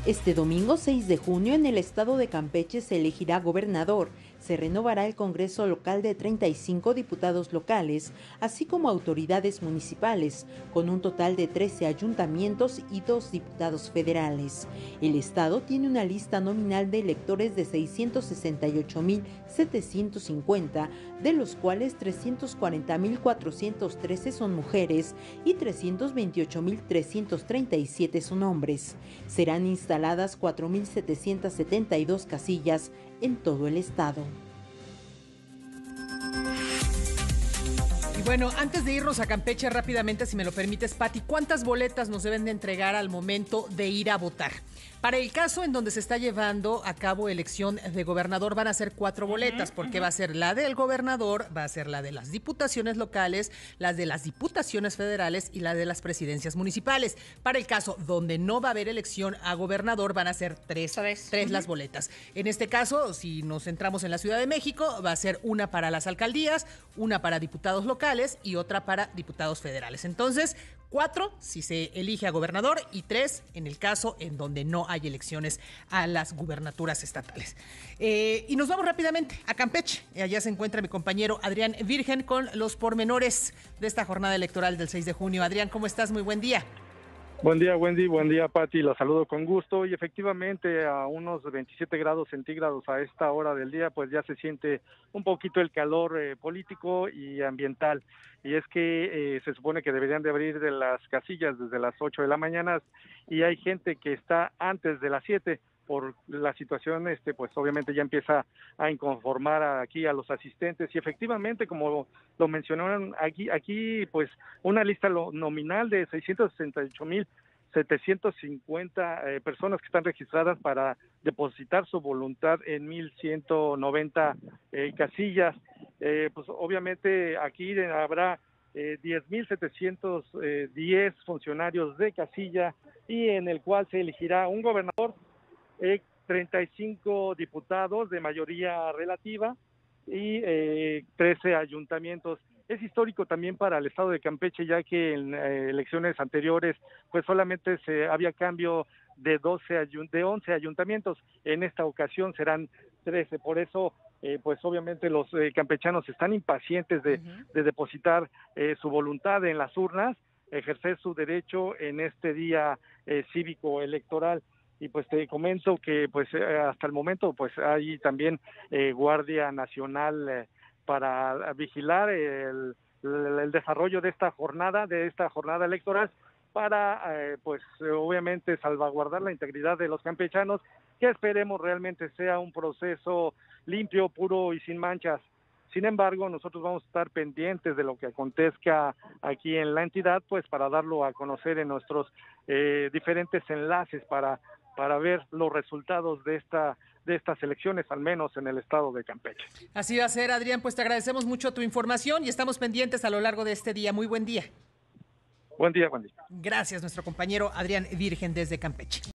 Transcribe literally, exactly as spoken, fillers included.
Este domingo seis de junio en el estado de Campeche se elegirá gobernador, se renovará el Congreso local de treinta y cinco diputados locales, así como autoridades municipales, con un total de trece ayuntamientos y dos diputados federales. El estado tiene una lista nominal de electores de seiscientos sesenta y ocho mil setecientos cincuenta, de los cuales trescientos cuarenta mil cuatrocientos trece son mujeres y trescientos veintiocho mil trescientos treinta y siete son hombres. Serán instaladas cuatro mil setecientos setenta y dos casillas en todo el estado. Y bueno, antes de irnos a Campeche rápidamente, si me lo permites, Pati, ¿cuántas boletas nos deben de entregar al momento de ir a votar? Para el caso en donde se está llevando a cabo elección de gobernador van a ser cuatro boletas, porque va a ser la del gobernador, va a ser la de las diputaciones locales, las de las diputaciones federales y la de las presidencias municipales. Para el caso donde no va a haber elección a gobernador van a ser tres, tres uh-huh. las boletas. En este caso, si nos centramos en la Ciudad de México, va a ser una para las alcaldías, una para diputados locales y otra para diputados federales. Entonces, cuatro si se elige a gobernador y tres en el caso en donde no hay elecciones a las gubernaturas estatales. Eh, y nos vamos rápidamente a Campeche. Allá se encuentra mi compañero Adrián Virgen con los pormenores de esta jornada electoral del seis de junio. Adrián, ¿cómo estás? Muy buen día. Buen día, Wendy. Buen día, Pati. Los saludo con gusto. Y efectivamente, a unos veintisiete grados centígrados a esta hora del día, pues ya se siente un poquito el calor eh, político y ambiental. Y es que eh, se supone que deberían de abrir de las casillas desde las ocho de la mañana y hay gente que está antes de las siete. Por la situación, este, pues obviamente ya empieza a inconformar aquí a los asistentes y efectivamente, como lo mencionaron aquí, aquí pues una lista nominal de seiscientos sesenta y ocho mil setecientos cincuenta eh, personas que están registradas para depositar su voluntad en mil ciento noventa eh, casillas. Eh, pues obviamente aquí habrá eh, diez mil setecientos diez funcionarios de casilla y en el cual se elegirá un gobernador, Eh, treinta y cinco diputados de mayoría relativa y eh, trece ayuntamientos. Es histórico también para el estado de Campeche, ya que en eh, elecciones anteriores pues solamente se había cambio de doce de once ayuntamientos. En esta ocasión serán trece. Por eso eh, pues obviamente los eh, campechanos están impacientes de, uh-huh. de depositar eh, su voluntad en las urnas, ejercer su derecho en este día eh, cívico electoral. Y pues te comento que pues hasta el momento pues hay también eh, Guardia Nacional eh, para vigilar el, el, el desarrollo de esta jornada, de esta jornada electoral, para eh, pues obviamente salvaguardar la integridad de los campechanos, que esperemos realmente sea un proceso limpio, puro y sin manchas. Sin embargo, nosotros vamos a estar pendientes de lo que acontezca aquí en la entidad, pues para darlo a conocer en nuestros eh, diferentes enlaces para para ver los resultados de esta de estas elecciones, al menos en el estado de Campeche. Así va a ser, Adrián, pues te agradecemos mucho tu información y estamos pendientes a lo largo de este día. Muy buen día. Buen día, buen día. Gracias, nuestro compañero Adrián Virgen desde Campeche.